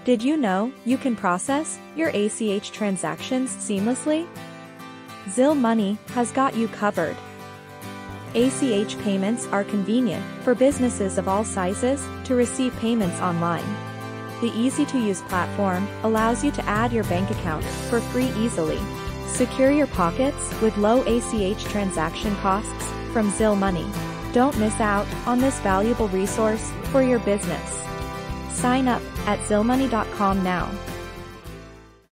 Did you know you can process your ACH transactions seamlessly? Zelle Money has got you covered. ACH payments are convenient for businesses of all sizes to receive payments online. The easy-to-use platform allows you to add your bank account for free easily. Secure your pockets with low ACH transaction costs from Zelle Money. Don't miss out on this valuable resource for your business. Sign up at zellemoney.com now.